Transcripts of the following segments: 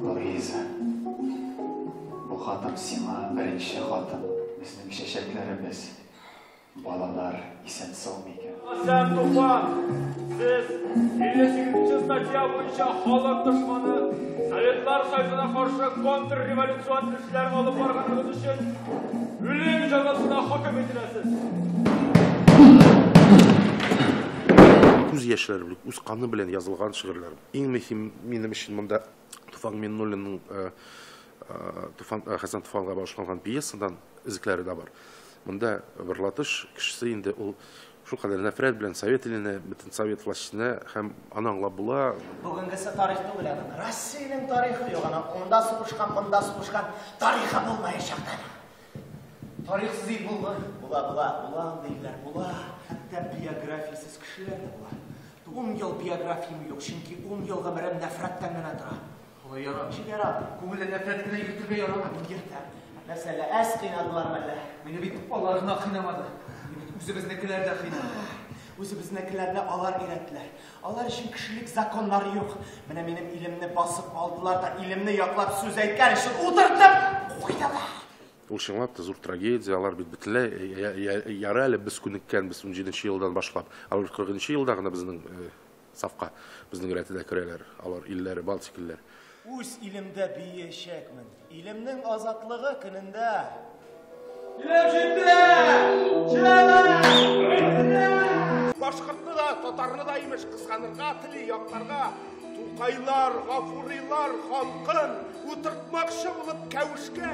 Луиза, bu xatım сиңа birinci xatım. Bizning şeşeklerimiz, balalar isen sağ mıken? Hasan Tufan, siz 58. statiya boyunca halk düşmanı, Sovetlar Soyuzu'na karşı kontrrevolüsyon işlerini alıp barganınız için ölüm cezasına hüküm edilesiz. Күз яшьләре белән, үз каны белән язылган шигырьләр. Иң мөһим минем өчен монда Туфан Миннуллинның Хасан Туфанга багышланган пьесадан изекләре дә бар. Монда бер латыш кешесе инде ул шулкадәр нәфрәт белән совет иленә, бөтен совет властьына һәм аны аңлап була. Бүгенгесе тарих түгел аны. Россиянең тарихы юк аны. Онда сугышкан, монда сугышкан тарихы булмаячак та. Тарихсыз ил булмый. Була диләр, була. Хәтта биографиясыз кешеләр дә була. 10 ел биографиям юк, чөнки 10 ел гомерем нәфрәттән генә тора. Алай ярар. Ярар. Күңелдә нәфрәт кенә йөртергә ярамый. Йөртә. Мәсәлә, әс кыйнадылар мәллә. Мине бит аларны кыйнамады. Үзебезнекеләр дә кыйнады. Үзебезнекеләрне алар өйрәттеләр. Алар өчен кешелек законнары юк. Менә минем илемне басып алдылар да илемне яклап сүз әйткән өчен утыртып куйдылар. Ул чынлап та зур трагедия, алар бит бөтенләй яры әле без күнеккән, без 17нче елдан башлап. Алар 40нчы елда гына безнең сафка, безнең рәтедә керәләр. Алар илләре, Балтик илләре. Үз илемдә биешәкмен. Илемнең азатлыгы көнендә. Башкортны да, татарны да имеш кысканырга, тили яктарга, Тукайлар, Гафурилар халкын утыртмакчы булып кәвешкә.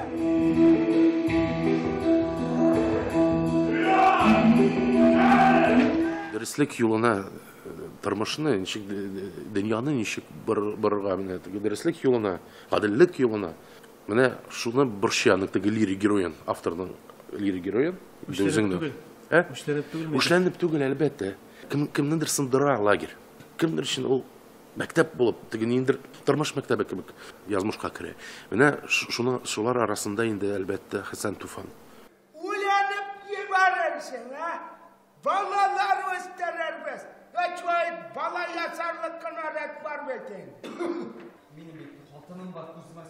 Дәреслек юлына тормышны, ничек дөньяны ничек барырга менә дәреслек юлына, гаделлек юлына. Менә шуны борчыяны теге лирик героен, авторның лирик героен, үзеңне. Үчләнеп түгел әлбәттә. Кемнеңдер сындыра лагерь. Кемдер өчен ул мәктәп булып, теге ниндер тормыш мәктәбе кебек язмышка керә. Менә шулар арасында инде әлбәттә Хасан Туфан. Уйланып ебарырсың, балалар өстерербез. Өчөй бала ясарлык кына рәт бар бетең. Минем бит хатыным бар күзмәс.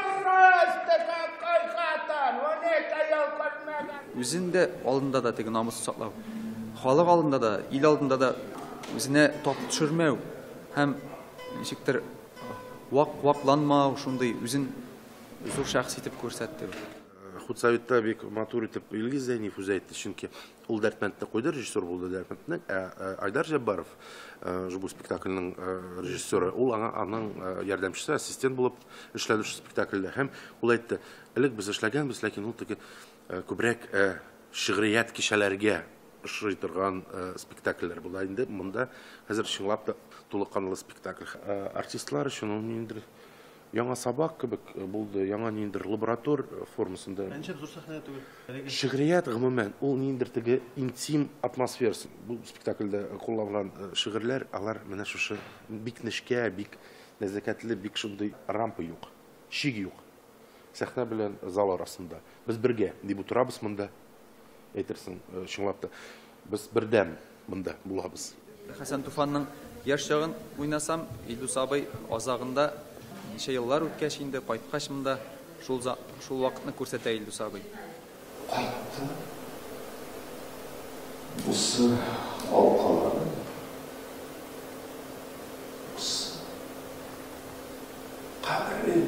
Үзендә алдында да теге намус саклау. Халык алдында да, ил алдында да үзенә тап төшермәү һәм ничектер вакланмау шундый үзен зур шәхс итеп күрсәтте. Худсоветта бик матур итеп Илгиз Зәйнев үзе әйтте, чөнки ул Дәртмәндә куйды, режиссер булды Дәртмәндә, Айдар Җаббаров, бу спектакльнең режиссеры, ул аның ярдәмчесе, ассистент булып эшләде шу спектакльдә. Һәм ул әйтте, элек без эшләгәнбез, ләкин ул теге күбрәк шигърият кичәләргә ошый торган спектакльләр була инде. Монда хәзер чынлап та тулыкканлы спектакль. Артистлар өчен ул ниндер яңа сабак кебек булды, яңа ниндер лаборатор формасында. Мәнчә зур сәхнә түгел. Шигърият гомумән ул ниндер теге интим атмосферасы. Бу спектакльдә кулланган шигырьләр, алар менә шушы бик нечкә, бик нәзакәтле, бик шундый рампа юк, чиг юк. Сәхнә белән зал арасында. Без бергә дип утырабыз монда. Әйтерсең, чынлап та без бердәм монда булабыз. Хасан Туфанның яшь чагын уйнасам, Илдус абый азагында ничә еллар үткәч инде кайткач монда шул вакытны күрсәтә Илдус абый. Кайтты. Бусы алкалары. Бусы. Кабірі.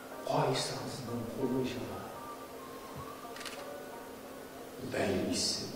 Қайсы аңсынан қолы жала. Бәлгісі.